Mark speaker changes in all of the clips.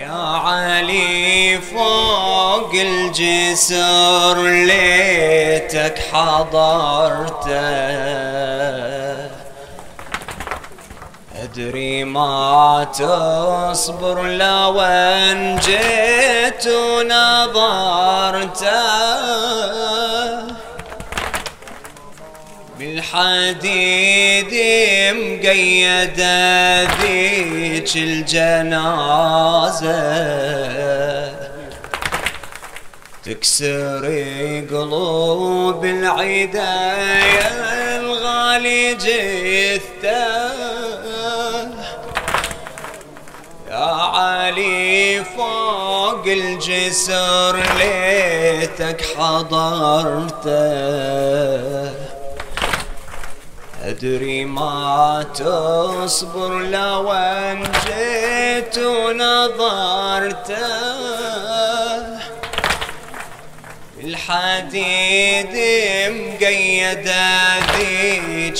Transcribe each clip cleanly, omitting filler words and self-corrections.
Speaker 1: علي فوق الجسر ليتك حضرته، أدري ما تصبر لو ان جيت ونظرته، بالحديد مقيدة ذيك الجنازة، تكسري قلوب العدا يا الغالي جثته، يا علي فوق الجسر ليتك حضرته، أدري ما تصبر لو ان جيت ونظرته، الحديد مقيدة ذيك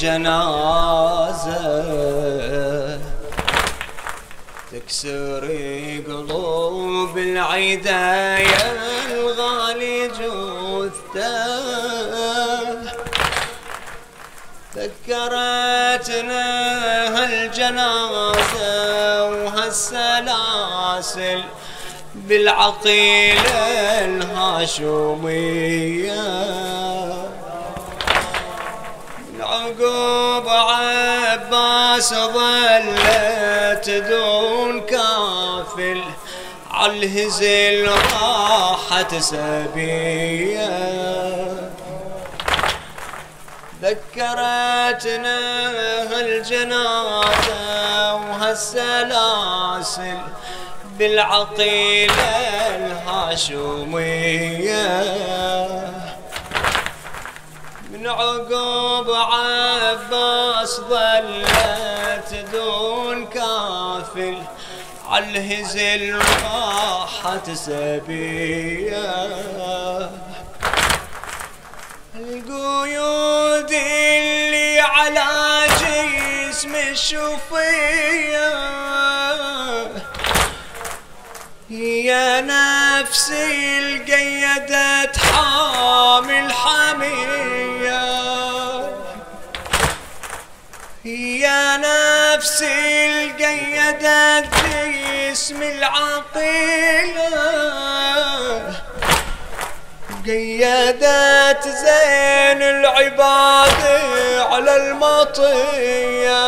Speaker 1: الجنازة، تكسري قلوب العدا يا الغالي جثته، ذكرتنا هالجنازة وهالسلاسل بالعقيلة الهاشمية، من عقوب عباس ظلت دون كافل عالهزل راحت سبية، ذكرتنا هالجنازة وهالسلاسل بالعقيلة الهاشمية، من عقوب عباس ظلت دون كافل عالهزل راحت سبية، القيود اللي على جسم الشوفية هي نفسي القيدة حامل حمية، هي نفسي القيدة جسم العقيلة، قيدت زين العباد على المطية،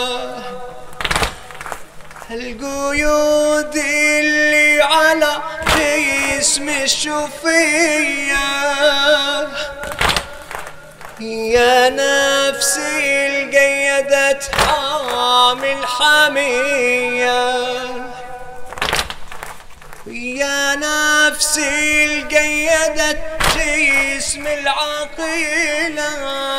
Speaker 1: القيود اللي على جسم الشوفية هي نفسي القيدت حامل حمية، يا نفسي القيدت جسم العقيلة،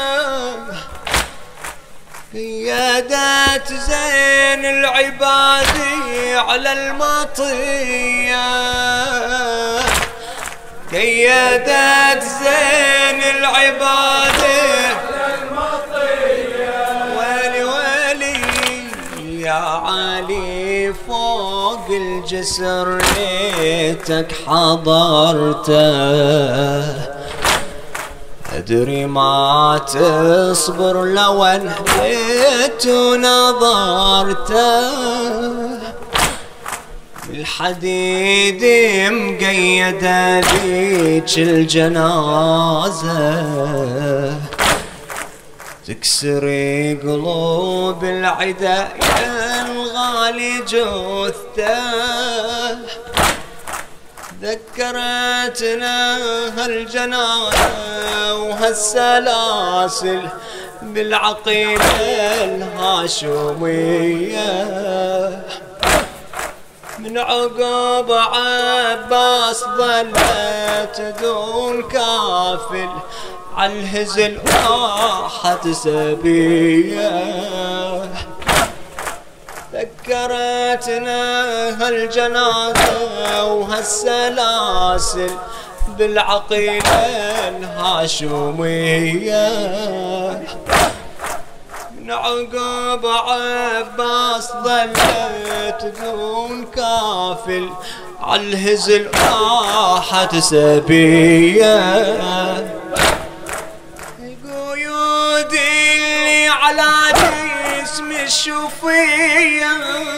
Speaker 1: قيادات زين العباد على المطية، قيادات زين العباد على المطية، ويلي ويلي يا علي فوق الجسر ليتك حضرته، أدري ما تصبر لو ان جيت ونظرته، الحديد مقيدة ذيك الجنازة، تكسري قلوب العدا يا الغالي جثته، ذكرتنا هالجنازة وهالسلاسل بالعقيلة الهاشمية، من عقب عباس ظلت دون كافل عالهزل راحت سبية، ذكرتنا هالجنازة وهالسلاسل بالعقيلة الهاشمية، من عقب عباس ظلت دون كافل عالهزل راحت سبيه. قيودي اللي على جسم الشوفيه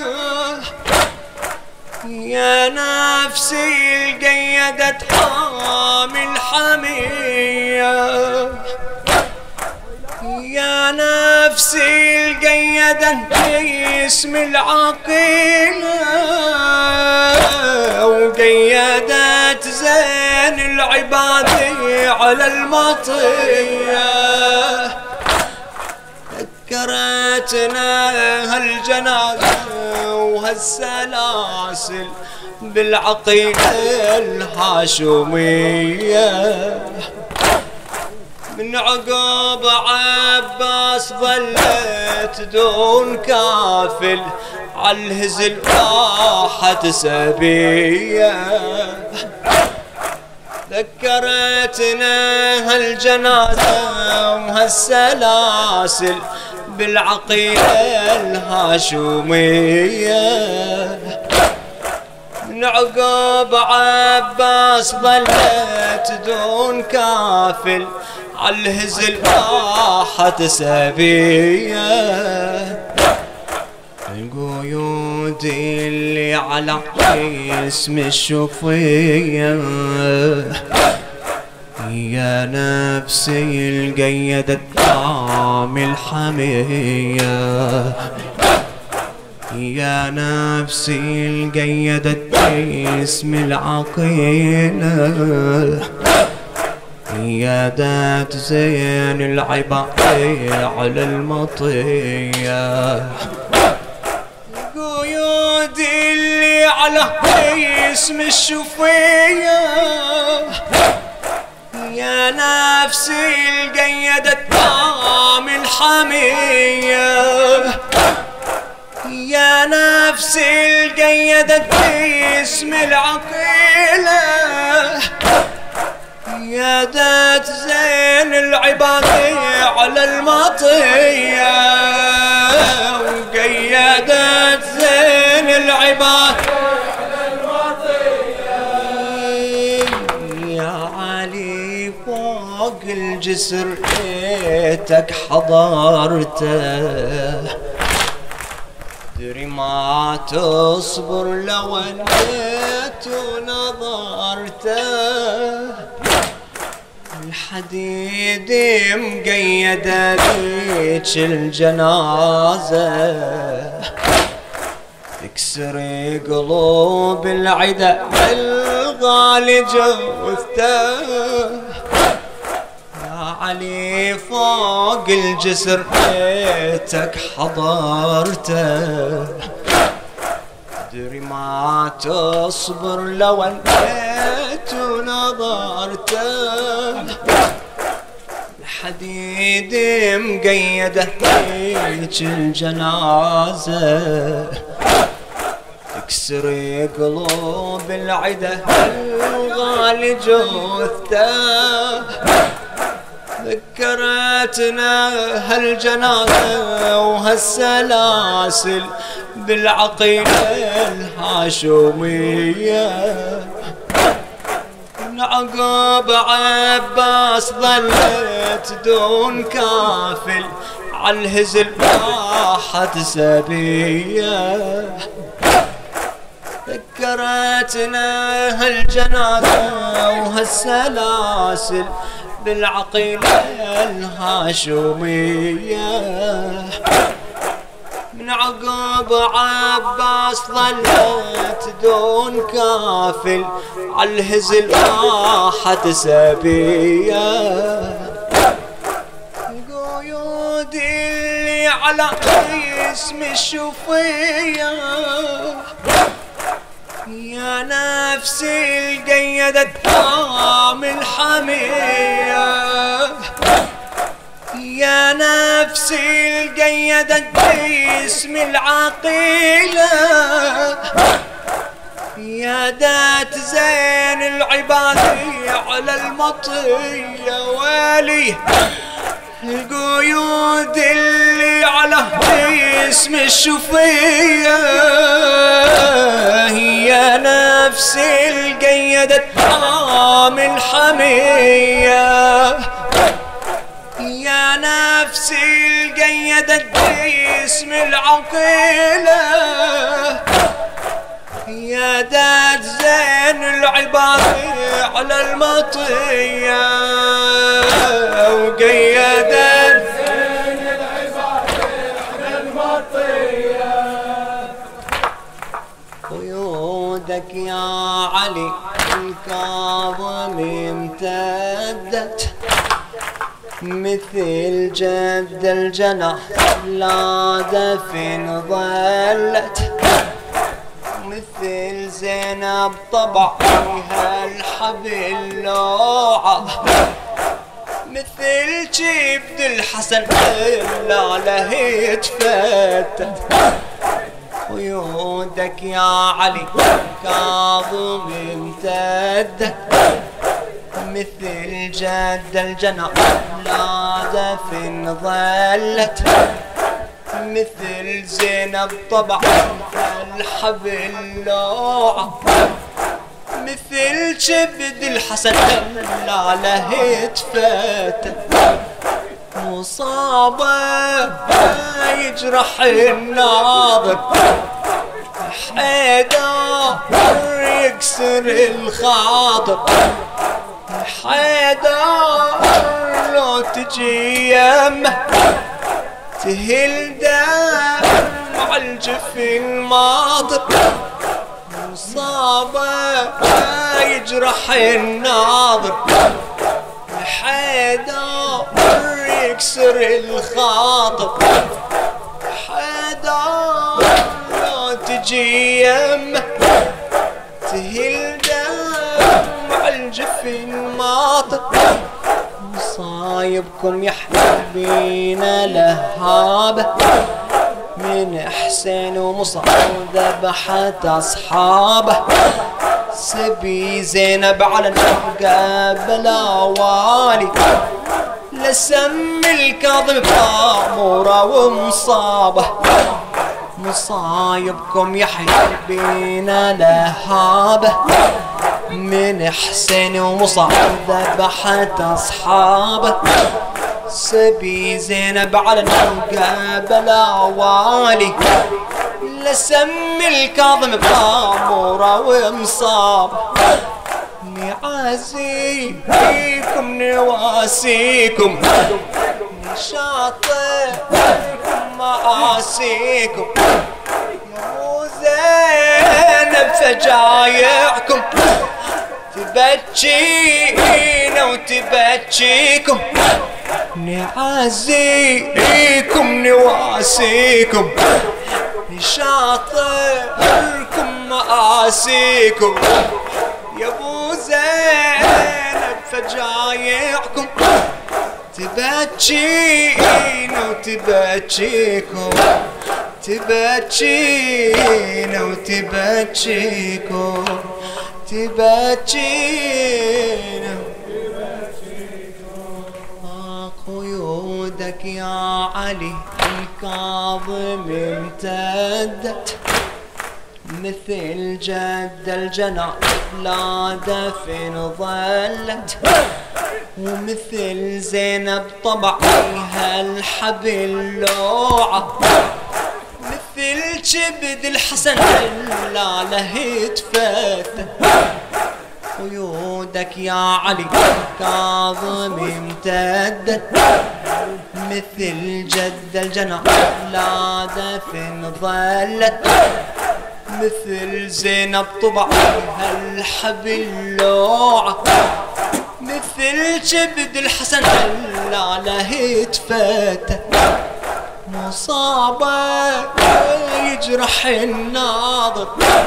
Speaker 1: يا نفسي القيدت حامي الحمية، يا نفسي القيدت جسم العقيلة وقيدت زين العباد على المطية. ذكرتنا هالجنازة وهالسلاسل بالعقيدة الهاشمية. من عقب عباس ظلت دون كافل عالهزل راحت سبيه. ذكرتنا هالجنازة وهالسلاسل بالعقيدة الهاشمية. من عقب عباس ظلت دون كافل عالهزل راحت سبيه. القيود اللي على اسم الشوفيه يا نفسي القيدت حامي الحمية، يا نفسي القيدت اسم العقيلة يا ذات زين العباد على المطية. قيود اللي على اسم الشوفيه يا نفسي القيدت حامي الحمية، يا نفسي القيدت اسم العقيلة يا ذات زين العباد على المطية وقيدت زين العباد على المطية. يا علي فوق الجسر ليتك حضرته، دري ما تصبر لو انت ونظرته. الحديد مقيدة بيك الجنازة تكسر قلوب العدا الغالي جوثته. يا علي فوق الجسر ليتك حضرته، تدري ما تصبر لو انت ونظرته. الحديد مقيدة هيك الجنازة تكسر قلوب العدا الغالي جوثته. ذكرتنا هالجنازة وهالسلاسل بالعقيدة الهاشمية. من عقب عباس ظلت دون كافل عالهزل راحت سبيه. ذكرتنا هالجنازة وهالسلاسل بالعقيدة الهاشمية. من عقب عباس ظلت دون كافل عالهزل راحت سبيه. قيود اللي على اسم الشوفيه يا نفسي القيدت حامي الحمية، يا نفسي القيدت باسم العقيلة يا ذات زين العباد على المطية. ويلي القيود اللي على جسم الشفية هي نفس القيدة طعام الحمية، يا نفس القيدة جسم العقيلة، يا داد زين العباد على المطية، وقيدت زين العباد على المطية. قيودك يا علي الكاظم امتدت مثل جد الجناح لا دفن ظلت، مثل زينب طبع فيها الحبل لوعة، مثل جبد الحسن إلا له يتفتت. قيودك يا علي كاظم امتدت مثل جد الجناح لا دفن ظلت، مثل زينب طبع الحبل لوعة، مثل جبد الحسن لا له يتفتت. مصابة يجرح الناظر حيدر يكسر الخاطر، حيدر لو تجي يمه تهل دمع الجفن ماطر. مصابة يجرح الناظر حيدر يكسر الخاطر، حيدر لو تجي يمه تهل دمع الجفن ماطر. مصايبكم يا حبيبينا لهابة من حسين ومصعب ذبحت أصحابه، سبي زينب على النرقة بلا والي، لسم الكاظم طامورة ومصابه. مصايبكم يا حبيبينا لهابة من حسين ومصعب ذبحت أصحابه، سبي زينب على النرقة بلا والي، لسم الكاظم بطامورة ومصاب. نعازيكم نواسيكم نشاطكم مآسيكم، يا زينب فجايعكم تبكينا وتبكيكم. نعازيكم نواسيكم نشاطركم مآسيكم، يا ابو زينب فجايعكم تبكينا وتبكيكم، تبكينا وتبكيكم، تبكينا. قيودك يا علي الكاظم امتدت مثل جد الجناح لا دفن ظلت، ومثل زينب طبع فيها الحبل لوعة، مثل جبد الحسن لا له يتفتت. قيودك يا علي كاظم امتدت مثل جد الجناح لا دفن ظلت، مثل زينب طبع فيها الحبل لوعة، مثل جبد الحسن لا له يتفتت. مصابة يجرح الناظر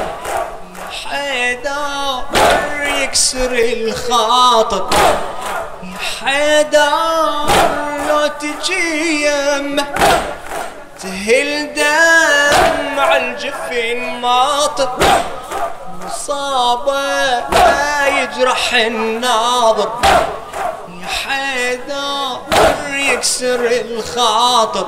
Speaker 1: حيدر يكسر الخاطر، يا حيدر لو تجي يمه تهل دمع الجفن ماطر. مصابة يجرح الناظر يا حيدر يكسر الخاطر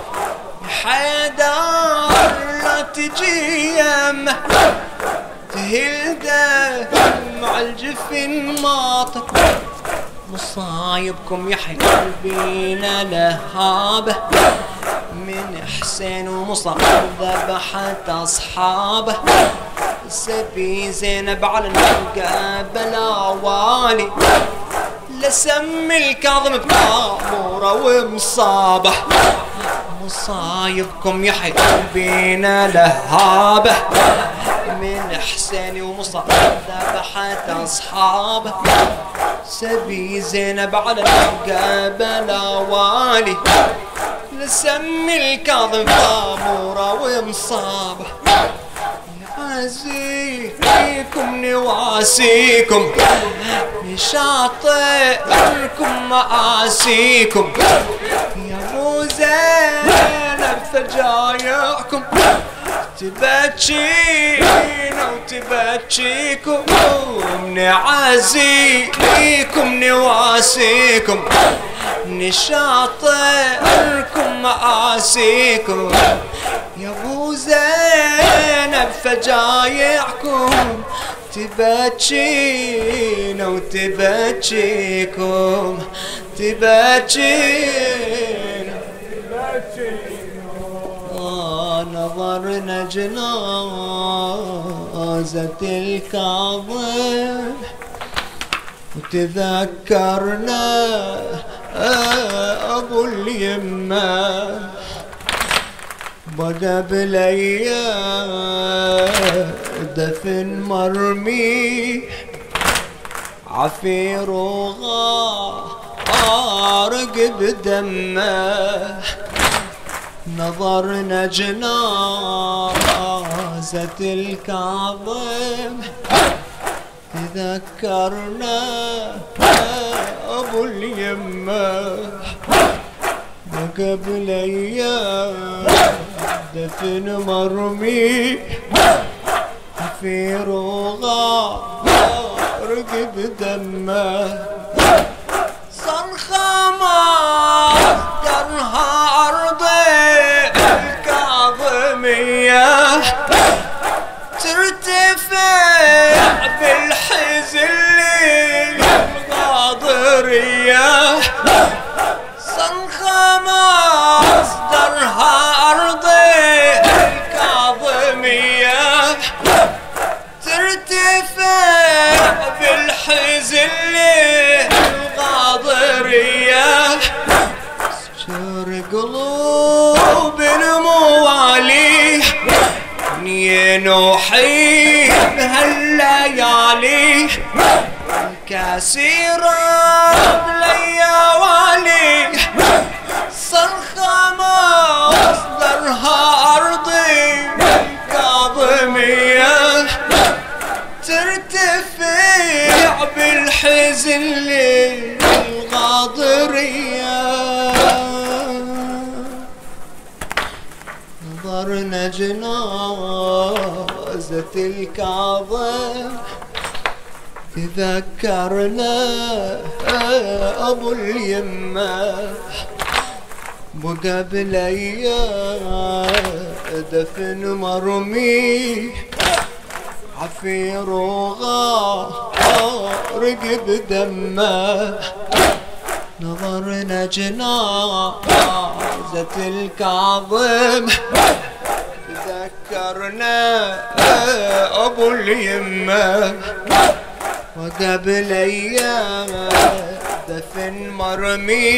Speaker 1: حيدر لا تجي يمه تهل دمع الجفن ماطر مصايبكم يحيى قلبينا لهابه من حسين ومصطفى ذبحت اصحابه سبي زينب على المقابلة والي لسم الكاظم بمامورة ومصابه مصايبكم يحيى قلبينا لهابه من حسين ومصطفى ذبحت اصحابه سبي زينب على المقابلة والي لسم الكاظم بمامورة ومصابه عزيكم نواسيكم نشاطئكم مآسيكم يا مو زينب فجايعكم تبكينا وتبكيكم نعزيكم نواسيكم نشاطئكم مآسيكم يا ابو زينب فجايعكم تبكينا وتبكيكم تبكينا نظرنا جنازة الكاظم وتذكرنا ابو اليمه بقى بالايام دفن مرمي عفير وغارق بدمه نظرنا جنازة الكاظم تذكرنا ابو اليمه قبل ايام دفن مرمي في رغارق بدمه صرخة ما درها ارض الكاظمية ترتفع بالحزن الغاضرية مصدرها أرض الكاظمية ترتفع بالحزن الغاضرية سجر قلوب الموالي ينوحي بهالليالي الكاسيرة بليالي صرخة مصدرها أرضي الكاظمية ترتفع بالحزن الغاضرية نظرنا جنازة الكاظم تذكرنا أبو اليمه وقبل ايام دفن مرمي عفير وغارق بدمه نظرنا جنازة الكاظم تذكرنا ابو اليمه وقبل ايام دفن مرمي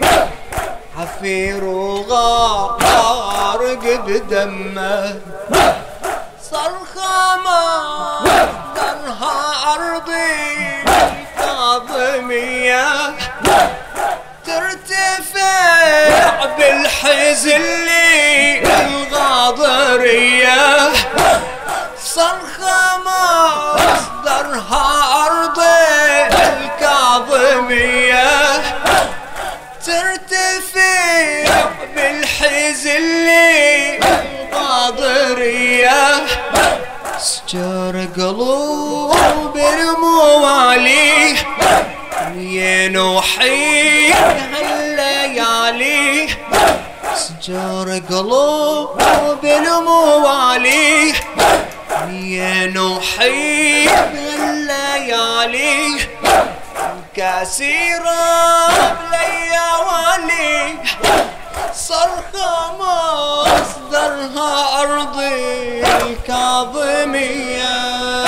Speaker 1: عفير وغارق بدمه صرخة مصدرها أرضي الكاظمية ترتفع بالحزن الغاضرية صرخة مصدرها أرضي الكاظمية ترتفع بالحزن الغاضرية سجر قلوب الموالي ينوحي هالليالي جار قلوب الموالي ينوحي الليالي كثيرة بليالي صرخة مصدرها أرضي الكاظمية.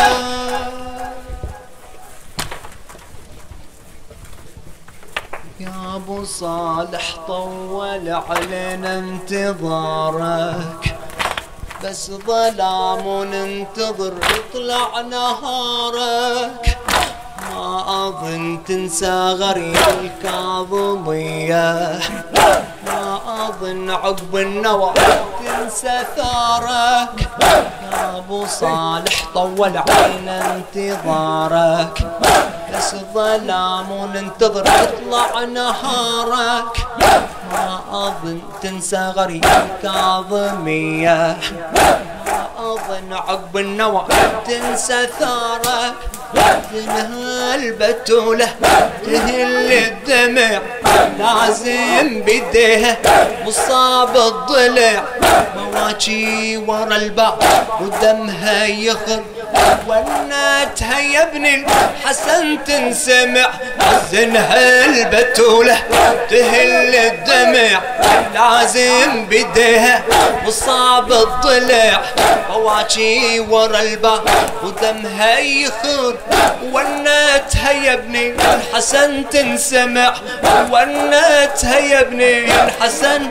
Speaker 1: يا ابو صالح طول علينا انتظارك بس ظلام وننتظر يطلع نهارك ما اظن تنسى غريب الكاظمية ما اظن عقب النوى تنسى ثارك. يا ابو صالح طول علينا انتظارك بس ظلام وننتظر يطلع نهارك ما اظن تنسى غريب الكاظمية ما اظن عقب النوى تنسى ثارك. تنهى البتولة تهل الدمع لازم بيديها مصاب الضلع مواجي ورا الباب ودمها يخر وناتها يا ابن الحسن تنسمع. حزنها البتولة تهل الدمع لازم بيديها مصاب الضلع مواجي ورا الباب ودمها يخر وناتها يا ابن الحسن تنسمع وناتها يا ابن الحسن.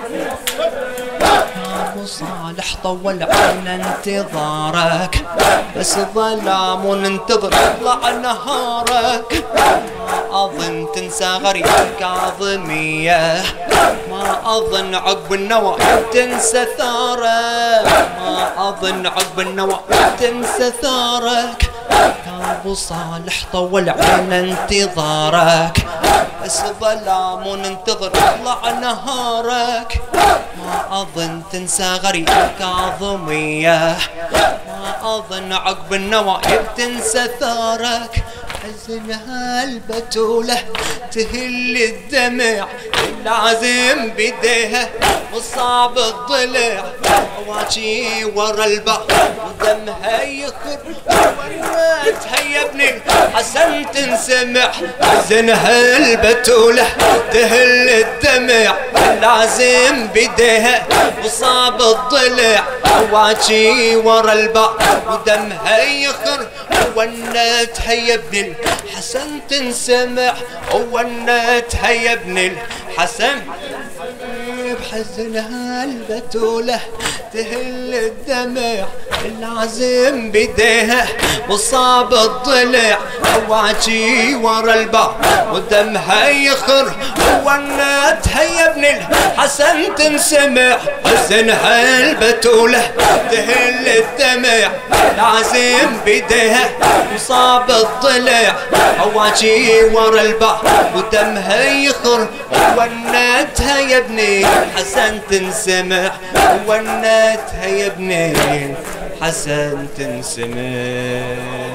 Speaker 1: ابو صالح طول علينا انتظارك بس ظلام وننتظر يطلع نهارك ما اظن تنسى غريب الكاظمية ما اظن عقب النوى تنسى ثارك ما اظن عقب النوى تنسى ثارك. يا ابو صالح طول علينا انتظارك بس ظلام وننتظر يطلع نهارك ما اظن تنسى غريب الكاظمية ما اظن عقب النوى تنسى ثارك. حزنها البتولة تهل الدمع لازم بيديها مصاب الضلع واجي ورا الباب ودمها يخر وناتها يا ابن الحسن تنسمع. حزنها البتولة تهل الدمع لازم بيديها مصاب الضلع واجي ورا الباب ودمها يخر وناتها يا ابن الحسن تنسمع وناتها يا ابن الحسن. بحزنها البتولة تهل الدمع لازم بيديها مصاب الضلع واجي ورا الباب ودمها يخر وناتها يا ابن الحسن تنسمع. حزنها البتولة تهل الدمع لازم بيديها مصاب الضلع واجي ورا الباب ودمها يخر وناتها يا ابن الحسن تنسمع وناتها يا ابن الحسن تنسمع.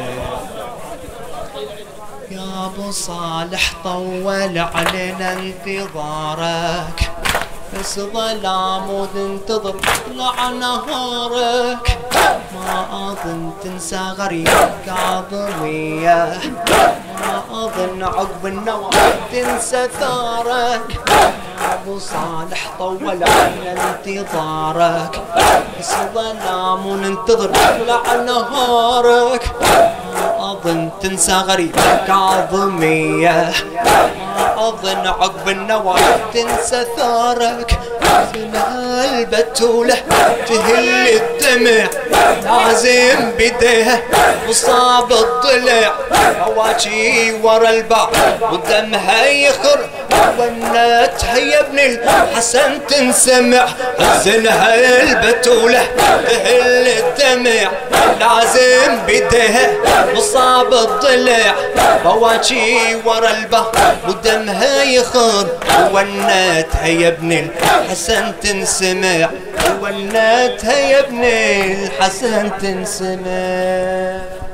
Speaker 1: يا ابو صالح طول علينا انتظارك بس ظلام وننتظر يطلع نهارك ما اظن تنسى غريب الكاظمية ما اظن عقب النوى تنسى ثارك. يا ابو صالح طول علينا انتظارك بس ظلام وننتظر يطلع نهارك ما اظن تنسى غريب الكاظمية ما اظن عقب النوى تنسى ثارك. حزنها البتولة تهل الدمع لازم بيديها مصاب الضلع واجي ورا الباب ودمها يخر وناتها يا ابن الحسن تنسمع. حزنها البتولة تهل الدمع لازم بيديها مصاب الضلع واجي ورا الباب ودمها يخر وناتها يا ابن الحسن تنسمع وناتها يا ابن الحسن تنسمع.